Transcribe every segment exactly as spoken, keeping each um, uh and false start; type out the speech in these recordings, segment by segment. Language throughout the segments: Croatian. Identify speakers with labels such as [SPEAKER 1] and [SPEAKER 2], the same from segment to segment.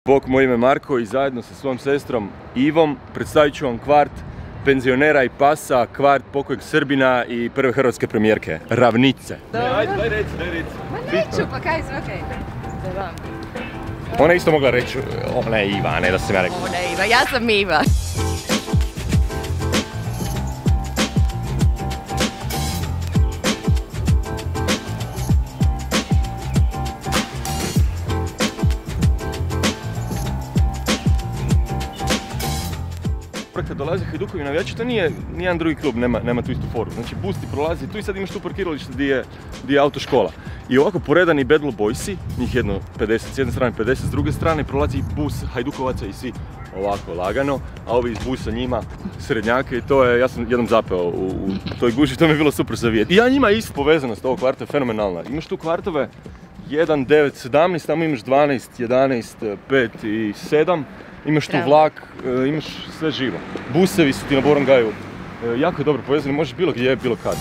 [SPEAKER 1] Bok, moje ime Marko i zajedno sa svojom sestrom Ivom predstavit ću vam kvart penzionera i pasa, kvart pokojeg Srbina i prve hrvatske premijerke, Ravnice.
[SPEAKER 2] Dobro.
[SPEAKER 1] Ajde, daj reci, daj reci.
[SPEAKER 2] Ma neću, pa kaj sve okej.
[SPEAKER 1] Ona je isto mogla reći, ona je Iva, a ne da sam ja rekao.
[SPEAKER 2] Ona je Iva, ja sam Iva.
[SPEAKER 1] Kad dolaze Hajdukovi navijači, to nije nijedan drugi klub, nema, nema tu istu foru. Znači bus ti prolazi, tu i sad imaš tu parkiralište gdje je, gdje je autoškola. I ovako poredani Bad Blue Boysi, njih jedno pedeset s jedne strane, pedeset s druge strane, prolazi bus Hajdukovaca i svi ovako lagano, a ovi iz busa njima srednjake i to je, ja sam jednom zapeo u, u toj guži, to mi je bilo super za vidjeti. I ja njima isto povezanost ovog kvarta je fenomenalna. Imaš tu kvartove jedan, devet, sedamnaest, tamo imaš dvanaest, jedanaest, pet i sedam. Imaš tu vlak, imaš sve živo. Busevi su ti na Borongaju jako je dobro povezani, možeš bilo gdje, bilo kad.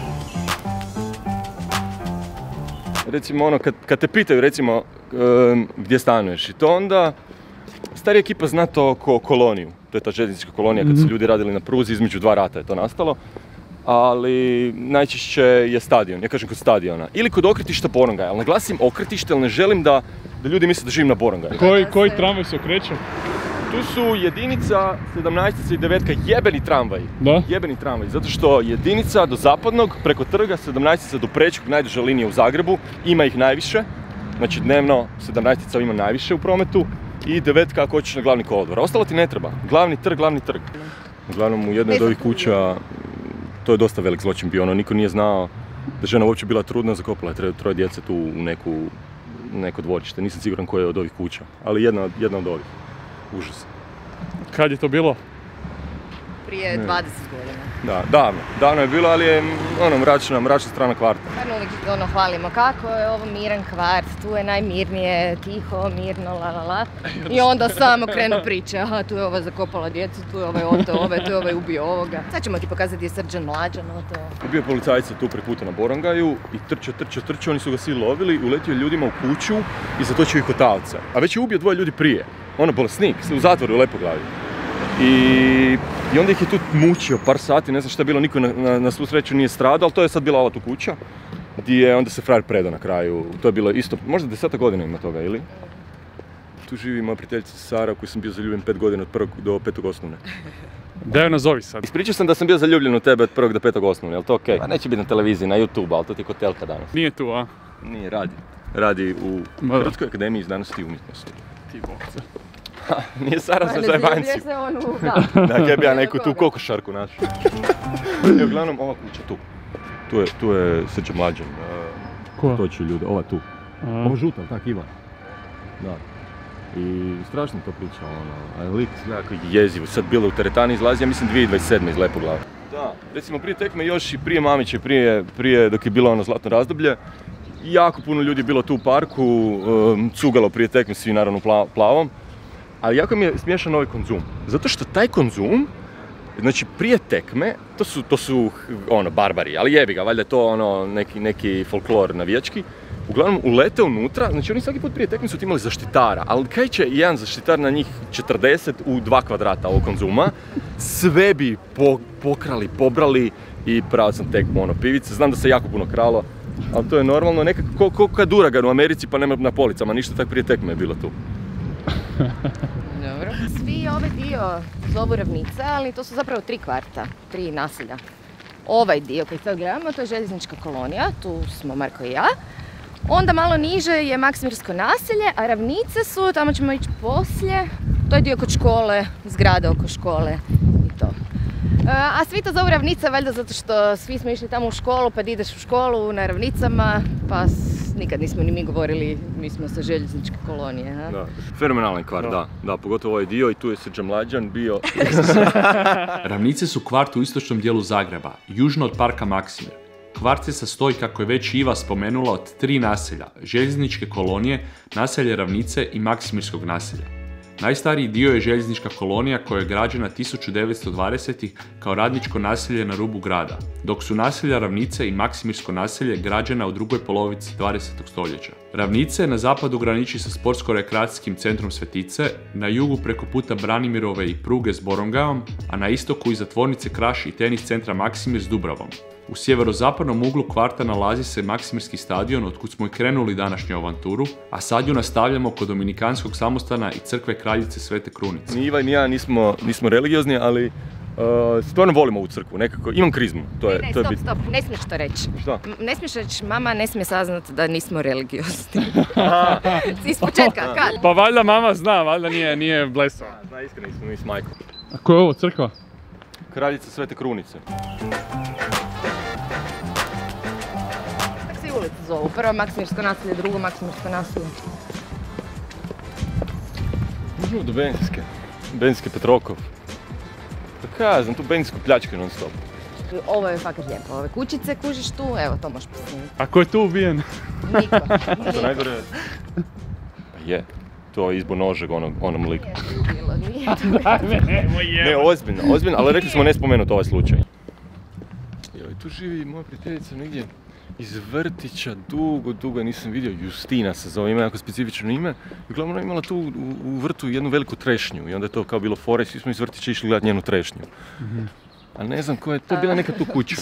[SPEAKER 1] Recimo ono, kad, kad te pitaju recimo gdje stanuješ i to onda starija ekipa zna to ko koloniju. To je ta željeznička kolonija kad su ljudi radili na pruzi, između dva rata je to nastalo. Ali najčešće je stadion, ja kažem kod stadiona. Ili kod okretišta Borongaja, ali naglasim okretište jer ne želim da, da ljudi misle da živim na Borongaju.
[SPEAKER 3] Koji, koji tramvaj se okreće?
[SPEAKER 1] Tu su jedinica, sedamnaestica i devetka, jebeni tramvaj.
[SPEAKER 3] Da?
[SPEAKER 1] Jebeni tramvaj, zato što jedinica do zapadnog, preko trga, sedamnaestica do Prečkog, najduža linija u Zagrebu, ima ih najviše. Znači dnevno sedamnaestica ima najviše u prometu i devetka ako hoćeš na glavni kolodvor. Ostalo ti ne treba, glavni trg, glavni trg. Uglavnom u jednoj od ovih kuća, to je dosta velik zločin bio, ono, niko nije znao da žena uopće bila trudna, zakopala je troje djece tu u neku, neko dvorište, nisam siguran koja je od ovih kuća, ali jedna, jedna od ovih. Užas.
[SPEAKER 3] Kad je to bilo?
[SPEAKER 2] Prije dvadeset godina.
[SPEAKER 1] Da, davno. Davno je bilo, ali je ono mračna, mračna strana kvarta.
[SPEAKER 2] Stvarno uvijek ono hvalimo kako je ovo miran kvart, tu je najmirnije, tiho, mirno, la la la. I onda samo krenu priče, aha, tu je ova zakopala djecu, tu je ovaj oteo ove, tu je ovaj ubio ovoga. Sad ćemo ti pokazati gdje je Srđan Mlađan, oteo.
[SPEAKER 1] Bio je policajca tu preko puta na Borongaju i trčao, trčao, trčao, oni su ga svi lovili, uletio ljudima u kuću i zatočio ih Otavca. A već je ubio dvoje ljudi prije. Ono bolesnik, u zatvoru u Lepoglavi. I, I onda ih je tu mučio par sati, ne znam šta je bilo, niko na, na, na svu sreću nije stradao, ali to je sad bila ova tu kuća, gdje je onda se frajer predao na kraju, to je bilo isto, možda deseta godina ima toga, ili? Tu živi moja prijateljica Sara, u koju sam bio zaljubljen pet godina od prvog do petog osnovne.
[SPEAKER 3] Da joj nazovi sad.
[SPEAKER 1] Ispričao sam da sam bio zaljubljen u tebe od prvog do petog osnovne, jel to okej? Okay? Pa neće biti na televiziji, na YouTube, ali to ti je kotelka danas.
[SPEAKER 3] Nije tu, a?
[SPEAKER 1] Nije, radi. Radi u Hrvatskoj akademiji znanosti i umjetnosti.
[SPEAKER 3] Ti bokce.
[SPEAKER 1] Ha, nije Sara za zajbanci. Da, kaj bi ja neku tu kokošarku našu. I uglavnom ova kuća tu. Tu je, tu je Srđan Mlađan.
[SPEAKER 3] Koja?
[SPEAKER 1] To će ljude, ova tu. Ovo žuta, tak Ivan. Da. I strašno to priča, ono, a lik jako jezivo. Sad bilo u teretani izlazi, ja mislim dvije tisuće dvadeset sedme iz Lepoglave. Da, recimo prije tekme još i prije Mamića, prije, prije dok je bilo ono zlatno razdoblje, jako puno ljudi je bilo tu u parku, um, cugalo prije tekme, svi naravno pla, plavom. Ali jako mi je smiješan ovaj konzum, zato što taj konzum, znači prije tekme, to su, to su ono, barbari, ali jebi ga, valjda je to ono, neki, neki folklor navijački. Uglavnom ulete unutra, znači oni svaki put prije tekme su imali zaštitara, ali kaj će jedan zaštitar na njih četrdeset u dva kvadrata ovog konzuma, sve bi po, pokrali, pobrali i pravo sam tekmu, ono, pivice, znam da se jako puno kralo, ali to je normalno, nekako ko, ko kad Uragan u Americi pa nema na policama, ništa tak prije tekme je bilo tu.
[SPEAKER 2] Dobro. Svi ovaj dio zovu Ravnice, ali to su zapravo tri kvarta, tri naselja. Ovaj dio koji sad gledamo, to je željeznička kolonija, tu smo Marko i ja. Onda malo niže je Maksimirsko naselje, a Ravnice su, tamo ćemo ići poslije, to je dio kod škole, zgrada oko škole i to. A svi to zovu Ravnice, valjda zato što svi smo išli tamo u školu, pa ideš u školu na Ravnicama, pa nikad nismo ni mi govorili, mi smo sa željezničke kolonije. Ha?
[SPEAKER 1] Da, fenomenalan kvart, da. Da, pogotovo ovaj dio i tu je Srđan Mlađan bio.
[SPEAKER 4] Ravnice su kvart u istočnom dijelu Zagreba, južno od parka Maksimir. Kvart se sastoji, kako je već Iva spomenula, od tri naselja, željezničke kolonije, naselje Ravnice i Maksimirskog naselja. Najstariji dio je željeznička kolonija koja je građena tisuću devetsto dvadesetih kao radničko naselje na rubu grada, dok su naselja Ravnice i Maksimirsko naselje građena u drugoj polovici dvadesetog stoljeća. Ravnice na zapadu graniči sa sportsko-rekreacijskim centrom Svetice, na jugu preko puta Branimirove i pruge s Borongaom, a na istoku iza tvornice Kraš i tenis centra Maksimir s Dubravom. U sjeverozapadnom uglu kvarta nalazi se Maksimirski stadion otkud smo i krenuli današnju avanturu, a sad ju nastavljamo kod Dominikanskog samostana i crkve Kraljice Svete Krunice.
[SPEAKER 1] Ni Iva ni ja nismo, nismo religiozni, ali uh, stvarno volimo ovu crkvu, nekako, imam krizmu. To je,
[SPEAKER 2] Ne,
[SPEAKER 1] to je
[SPEAKER 2] stop,
[SPEAKER 1] bitno.
[SPEAKER 2] stop, ne smiješ to reći.
[SPEAKER 1] Šta?
[SPEAKER 2] M- Ne smiješ reći, mama ne smije saznati da nismo religiozni. Iz početka, kad?
[SPEAKER 3] Pa valjda mama zna, valjda nije, nije blesava.
[SPEAKER 1] Zna, iskreni smo mi s majkom.
[SPEAKER 3] A ko je ovo, crkva?
[SPEAKER 1] Kraljica Svete Krunice.
[SPEAKER 2] Tako se i ulica zovu. Prvo Maksimirsko naselje, drugo Maksimirsko naselje.
[SPEAKER 1] Možemo do Benzinske. Benzinske Petrokov. Pa kaj, znam tu benzinsku pljačku non stop.
[SPEAKER 2] Ovo je fakat lijepo. Ove kućice kužiš tu, evo to možeš posnimiti.
[SPEAKER 3] A ko je tu ubijen?
[SPEAKER 2] Niko.
[SPEAKER 1] To
[SPEAKER 2] Niko.
[SPEAKER 1] najgore... Pa je. To je izbo nožeg onom, onom liku.
[SPEAKER 2] Nije bilo, nije to.
[SPEAKER 1] Ne, ozbiljno, ozbiljno, ali rekli smo ne spomenuti ovaj slučaj. Joj, tu živi moja prijateljica negdje iz vrtića, dugo, dugo nisam vidio, Justina se zove, ima jako specifično ime. I uglavnom ona je imala tu u, u vrtu jednu veliku trešnju i onda je to kao bilo fore, svi smo iz vrtića išli gledati njenu trešnju. A ne znam ko je, to je bila neka tu kuća.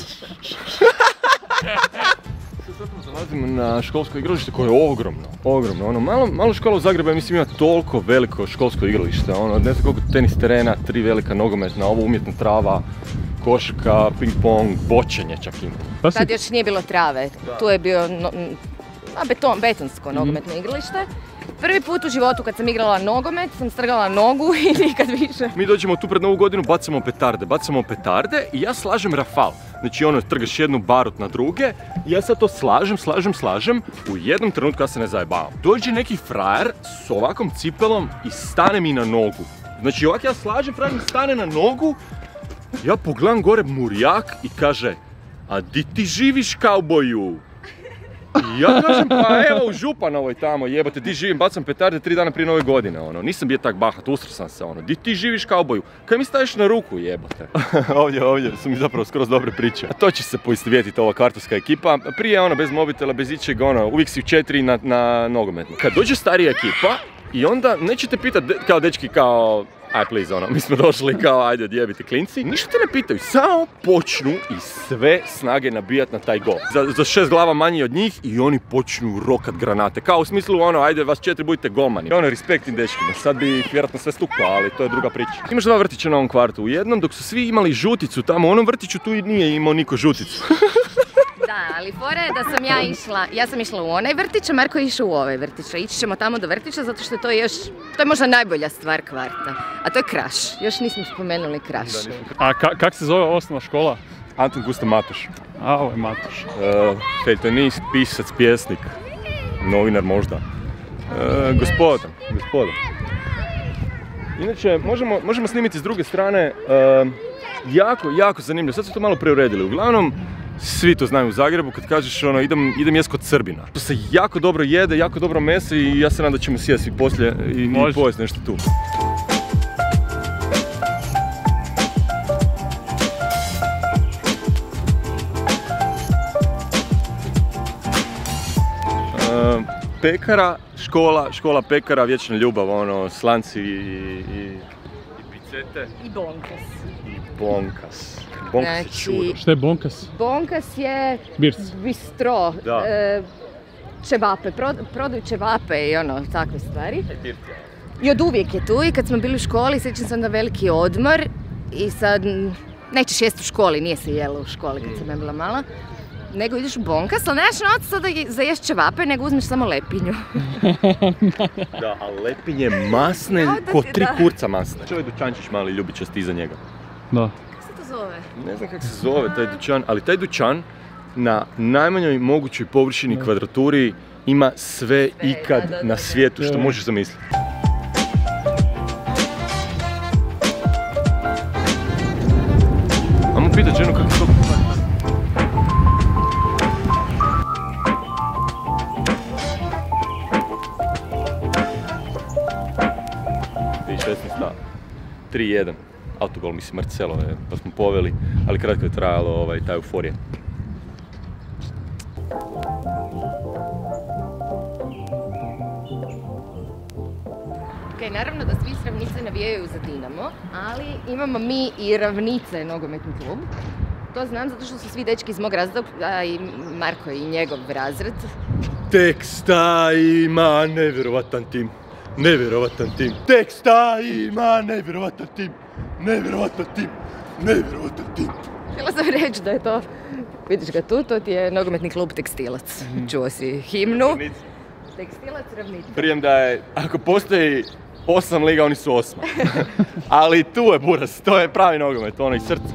[SPEAKER 1] Sad smo zalazimo na školsko igralište koje je ogromno, ogromno. Ono, malo, malo škola u Zagrebu, ja mislim, ima toliko veliko školsko igralište. Ono, ne znam koliko tenis terena, tri velika nogometna, ovo umjetna trava, košarka, ping-pong, bočenje čak ima.
[SPEAKER 3] Pa si-
[SPEAKER 2] Tad još nije bilo trave, tu je bio no, m, a beton, betonsko nogometno igralište. Prvi put u životu kad sam igrala nogomet sam strgala nogu i nikad više.
[SPEAKER 1] Mi dođemo tu pred novu godinu, bacamo petarde, bacamo petarde i ja slažem rafal. Znači ono, trgaš jednu barut na druge i ja sad to slažem, slažem, slažem. U jednom trenutku ja se ne zajebavam. Dođe neki frajer s ovakvom cipelom i stane mi na nogu. Znači ovak ja slažem, frajer mi stane na nogu, ja pogledam gore murjak i kaže: a di ti živiš, kauboju? I ja kažem, pa evo u Županovoj tamo, jebote, di živim, bacam petarde tri dana prije nove godine, ono, nisam bio tak bahat, usro sam se, ono, di ti živiš, kauboju? Kaj mi staješ na ruku, jebote? ovdje, ovdje su mi zapravo skroz dobre priče. A to će se poistovjetiti ova kvartovska ekipa, prije ono, bez mobitela, bez ičega, ono, uvijek si u četiri na, na nogometnu. Kad dođe starija ekipa, i onda nećete pitat, de- kao dečki, kao, aj please, ono, mi smo došli kao, ajde, odjebite klinci. Ništa te ne pitaju, samo počnu i sve snage nabijat na taj gol. Za, za šest glava manji od njih i oni počnu rokat granate. Kao u smislu, ono, ajde, vas četiri budite golmani. I ono, respekt tim dečkima, sad bi ih vjerojatno sve stukao, ali to je druga priča. Imaš dva vrtića na ovom kvartu, u jednom dok su svi imali žuticu tamo, u onom vrtiću tu i nije imao niko žuticu.
[SPEAKER 2] Da, ali fora je da sam ja išla, ja sam išla u onaj vrtić, a Marko je išao u ovaj vrtić. A ići ćemo tamo do vrtića zato što to je još, to je možda najbolja stvar kvarta. A to je Kraš, još nismo spomenuli Kraš.
[SPEAKER 3] A ka, kak se zove osnovna škola?
[SPEAKER 1] Anton Gustav Matoš.
[SPEAKER 3] A, ovo je Matoš.
[SPEAKER 1] Uh, feljtonist, pisac, pjesnik, novinar možda. Uh, gospodin, gospodin. Inače, možemo, možemo snimiti s druge strane, uh, jako, jako zanimljivo, sad su to malo preuredili. Uglavnom, svi to znaju u Zagrebu, kad kažeš ono, idem, idem jest kod Srbina. To se jako dobro jede, jako dobro meso i ja se nadam da ćemo sjesti poslije i, i
[SPEAKER 3] Može.
[SPEAKER 1] pojesti nešto tu. Uh, pekara, škola, škola pekara, vječna ljubav, ono, slanci i, i, i picete
[SPEAKER 2] I Bonkas.
[SPEAKER 1] i bonkas. Bonkas je
[SPEAKER 2] Znači,
[SPEAKER 1] čudo.
[SPEAKER 3] Šta je bonkas?
[SPEAKER 2] Bonkas je
[SPEAKER 3] Birc.
[SPEAKER 2] bistro,
[SPEAKER 1] Da.
[SPEAKER 2] e, čevape, prod- prodaju čevape i ono, takve stvari. I od uvijek je tu i kad smo bili u školi, sjećam se onda veliki odmor i sad m, nećeš jesti u školi, nije se jelo u školi kad sam ja bila mala. Nego ideš u Bonkas, ali nemaš novaca sada za jesti čevape, nego uzmeš samo lepinju.
[SPEAKER 1] Da, a lepinje masne,
[SPEAKER 2] Kao da
[SPEAKER 1] ko
[SPEAKER 2] ti
[SPEAKER 1] tri
[SPEAKER 2] da.
[SPEAKER 1] kurca masne. Što je dućančić mali ljubičasti iza njega?
[SPEAKER 3] Da.
[SPEAKER 2] Kako se to zove?
[SPEAKER 1] Ne znam kako se zove taj dućan, ali taj dućan na najmanjoj mogućoj površini kvadraturi ima sve
[SPEAKER 2] Sve,
[SPEAKER 1] ikad
[SPEAKER 2] da, da, da,
[SPEAKER 1] na
[SPEAKER 2] da.
[SPEAKER 1] svijetu što
[SPEAKER 3] Da.
[SPEAKER 1] možeš zamisliti. Ajmo pitat ženu kako je to kupati. dvije tisuće šesnaeste. tri jedan. Autogol, mislim, Marcelo je, pa smo poveli, ali kratko je trajalo ovaj, ta euforija.
[SPEAKER 2] Ok, naravno da svi s Ravnice navijaju za Dinamo, ali imamo mi i Ravnice nogometni klub. To znam zato što su svi dečki iz mog razreda i Marko i njegov razred.
[SPEAKER 1] Teksta ima nevjerovatan tim, nevjerovatan tim. Teksta ima nevjerovatan tim, nevjerovatan tim, nevjerovatan tim.
[SPEAKER 2] Htjela sam reći da je to, vidiš ga tu, to ti je nogometni klub Tekstilac. Čuo si himnu. Tekstilac Ravnice.
[SPEAKER 1] Prijem da je, ako postoji osam liga, oni su osma. Ali tu je buras, to je pravi nogomet, ono iz srca.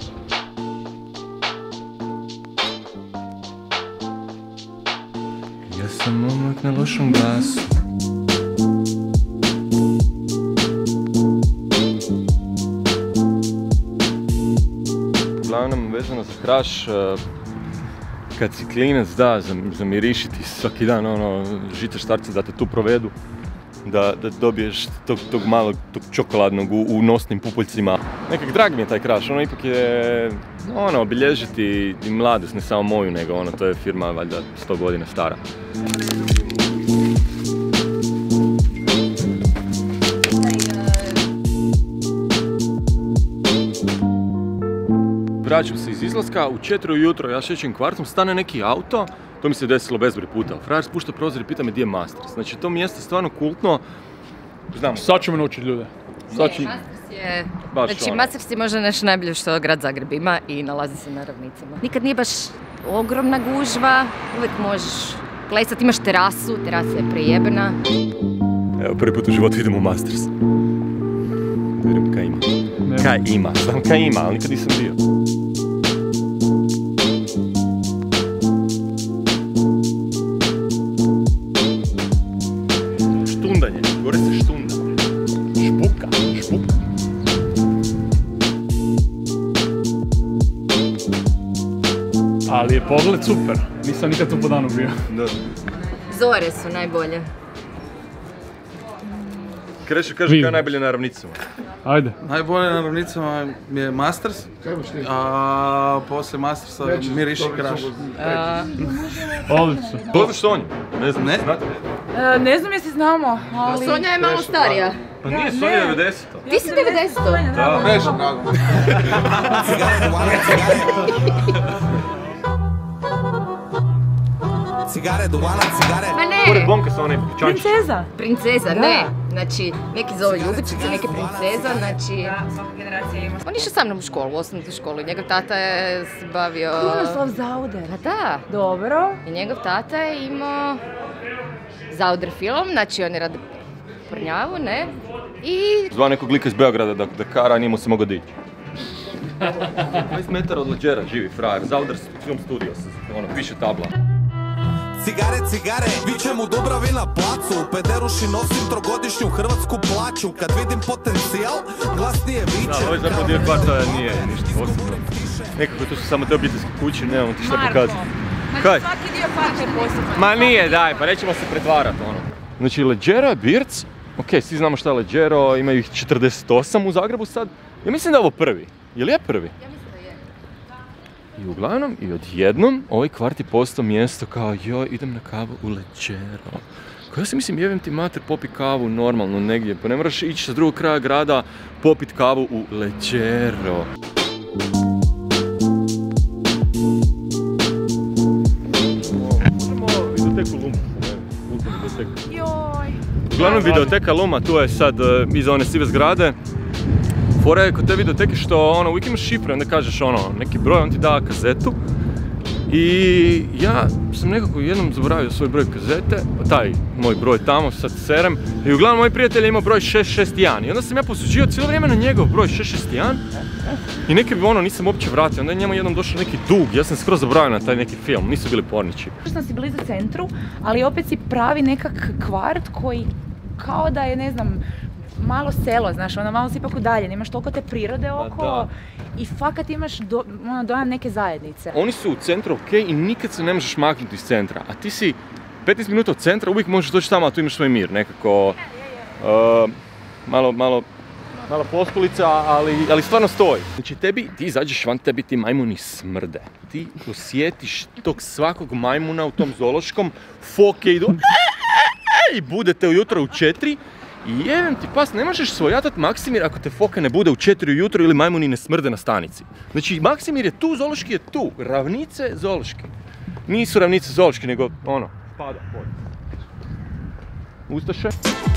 [SPEAKER 1] Ja sam momak na lošom glasu. Uglavnom, vezano za Kraš, kad si klinac, da, zamirišiti svaki dan, ono, žite štarce da te tu provedu, da, da dobiješ tog, tog malog, tog čokoladnog u, u nosnim pupoljcima. Nekak drag mi je taj Kraš, ono ipak je, ono, obilježiti i mladost, ne samo moju, nego ono, to je firma valjda sto godina stara. Vraćam se iz izlaska, u četiri ujutro ja šećem kvartom, stane neki auto, to mi se desilo bezbroj puta. Frajer spušta prozor i pita me gdje je Masters. Znači to mjesto je stvarno kultno. Znam.
[SPEAKER 3] Sad ćemo naučiti ljude. Sad ću...
[SPEAKER 2] Ne, Masters je...
[SPEAKER 1] Baš
[SPEAKER 2] Znači
[SPEAKER 1] ono.
[SPEAKER 2] Masters je možda nešto najbolje što grad Zagreb ima i nalazi se na Ravnicama. Nikad nije baš ogromna gužva, uvijek možeš plesati, imaš terasu, terasa je prejebena.
[SPEAKER 1] Evo, prvi put u životu idem u Masters. Da vidim kaj ima. Kaj ima, znam kaj ima, ali nikad nisam bio. Štundanje, gore se štunda. Špuka, špuka.
[SPEAKER 3] Ali je pogled super. Nisam nikad tu po danu bio.
[SPEAKER 1] Da.
[SPEAKER 2] Zore su najbolje.
[SPEAKER 1] Krešo kaže kaj je najbolje na Ravnicama.
[SPEAKER 3] Ajde.
[SPEAKER 5] Najbolje na Ravnicama je Masters, a poslije Mastersa miriši Kraš.
[SPEAKER 3] Odlično.
[SPEAKER 1] Poznaš Sonju? Ne znam,
[SPEAKER 5] Ne.
[SPEAKER 1] znate?
[SPEAKER 6] E, ne znam jesi znamo, ali...
[SPEAKER 2] Sonja je malo starija.
[SPEAKER 1] Pa nije Sonja devedeseto.
[SPEAKER 2] Ti si devedeseto.
[SPEAKER 1] Da.
[SPEAKER 5] Režem nago.
[SPEAKER 7] Cigare, duvana, cigare.
[SPEAKER 2] Ma ne!
[SPEAKER 1] Pored Bonka sa onaj čančić.
[SPEAKER 6] Princeza?
[SPEAKER 2] Princeza,
[SPEAKER 6] Da.
[SPEAKER 2] ne. Znači, neki zove Ljubičica, neki princeza, znači...
[SPEAKER 6] Da, svaka generacija ima.
[SPEAKER 2] On išao sa mnom u školu, u osnovnu školu. Njegov tata je se bavio...
[SPEAKER 6] Krunoslav Zauder.
[SPEAKER 2] Pa da.
[SPEAKER 6] Dobro.
[SPEAKER 2] I njegov tata je imao Zauder film, znači on je radio prnjavu, ne? I...
[SPEAKER 1] Zvao nekog lika iz Beograda da, da kara, nije mu se mogao dići. dvadeset metara od Leđera živi frajer, Zauder film studio, ono, piše tabla.
[SPEAKER 7] Cigare, cigare, vičem u Dubravi na placu. U Pederuši nosim trogodišnju hrvatsku plaću. Kad vidim potencijal, glasnije vičem.
[SPEAKER 1] Da, ovaj zapravo dio kvarta nije ništa posebno. Nekako tu su samo te obiteljske kuće, nemamo ti šta pokazati. Kaj?
[SPEAKER 6] Svaki dio kvarta je poseban.
[SPEAKER 1] Ma nije, daj, pa nećemo se pretvarati, ono. Znači, Leđero je Birc, ok, svi znamo šta je Leđero, imaju ih četrdeset osam u Zagrebu sad. Ja mislim da je ovo prvi, je li je prvi?
[SPEAKER 2] Ja mislim da je.
[SPEAKER 1] I uglavnom, i odjednom, ovaj kvart je postao mjesto kao, joj, idem na kavu u Leđero. Kao ja si mislim, jevim ti mater, popi kavu normalno negdje, pa ne moraš ići sa drugog kraja grada popit kavu u Leđero. Možemo videoteku Luma, kulturnu videoteku.
[SPEAKER 6] Joj.
[SPEAKER 1] Uglavnom, videoteka Luma, tu je sad uh, iza one sive zgrade. Fora je kod te videoteke što ono, uvijek imaš šifre, onda kažeš ono, neki broj, on ti da kazetu. I ja sam nekako jednom zaboravio svoj broj kazete, taj moj broj tamo, sad serem. I uglavnom moj prijatelj je imao broj šest šest jedan i onda sam ja posuđio cijelo vrijeme na njegov broj šest šest jedan. I neki bi ono nisam uopće vratio, onda je njemu jednom došao neki dug, ja sam skroz zaboravio na taj neki film, nisu bili pornići.
[SPEAKER 6] Što si blizu centru, ali opet si pravi nekak kvart koji kao da je, ne znam, malo selo, znaš, ono malo si ipak udaljen, imaš toliko te prirode oko
[SPEAKER 1] da.
[SPEAKER 6] i fakat imaš do, ono, dojam neke zajednice.
[SPEAKER 1] Oni su u centru ok i nikad se ne možeš maknuti iz centra, a ti si petnaest minuta od centra, uvijek možeš doći tamo, a tu imaš svoj mir, nekako uh, malo, malo mala poskulica, ali, ali stvarno stoji. Znači tebi, ti izađeš van, tebi ti majmuni smrde. Ti osjetiš tog svakog majmuna u tom zoološkom, foke idu i budete ujutro u četiri i jevem ti pas, ne možeš svojatat Maksimir ako te foka ne bude u četiri ujutro ili majmuni ne smrde na stanici. Znači Maksimir je tu, zoološki je tu, ravnice zoološki. Nisu ravnice zoološki, nego ono, pada pod. Ustaše.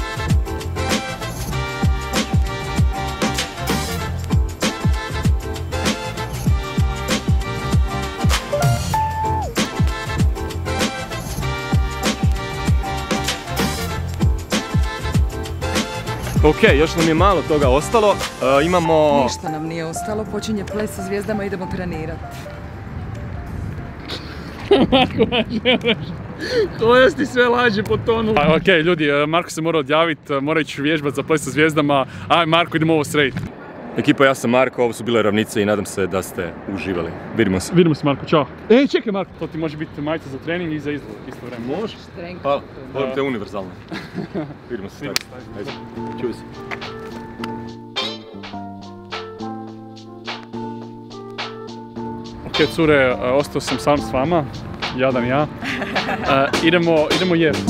[SPEAKER 1] Ok, još nam je malo toga ostalo, uh, imamo...
[SPEAKER 8] Ništa nam nije ostalo, počinje ples sa zvijezdama, idemo trenirati.
[SPEAKER 3] To ti sve laže po tonu. Ok, ljudi, Marko se mora odjaviti, mora ići vježbati za ples sa zvijezdama. Aj, Marko, idemo ovo srediti.
[SPEAKER 1] Ekipa, ja sam Marko, ovo su bile ravnice i nadam se da ste uživali. Vidimo se.
[SPEAKER 3] Vidimo se, Marko, čao. Ej, čekaj, Marko, to ti može biti majica za trening i za izlog, isto vreme.
[SPEAKER 1] Može? Hvala, volim te univerzalno. Vidimo se. Ajde, čuj se.
[SPEAKER 3] Ok, cure, ostao sam sam s vama, jadan ja. Uh, idemo, idemo jesti.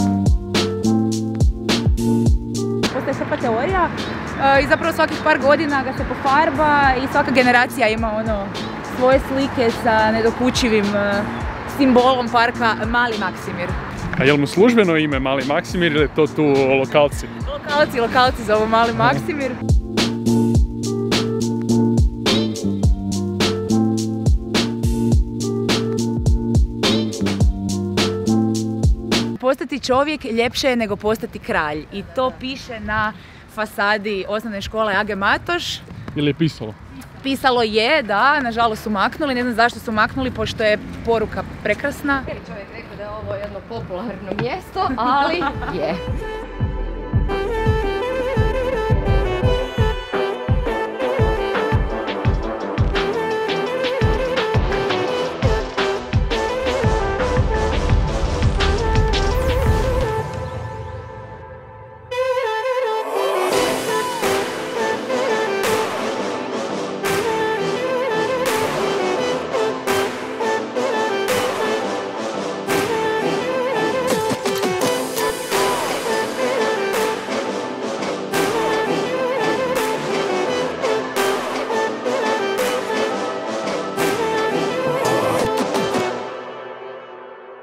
[SPEAKER 6] Postoje hrpa teorija i zapravo svakih par godina ga se pofarba i svaka generacija ima ono svoje slike sa nedokučivim simbolom parka Mali Maksimir.
[SPEAKER 3] A je li mu službeno ime Mali Maksimir ili je to tu lokalci?
[SPEAKER 6] Lokalci, lokalci zovu Mali Maksimir. Postati čovjek ljepše je nego postati kralj i to piše na fasadi osnovne škole A G Matoš.
[SPEAKER 3] Ili je pisalo?
[SPEAKER 2] Pisalo je, da, nažalost su maknuli, ne znam zašto su maknuli, pošto je poruka prekrasna. Čovjek rekao da je ovo jedno popularno mjesto, ali je.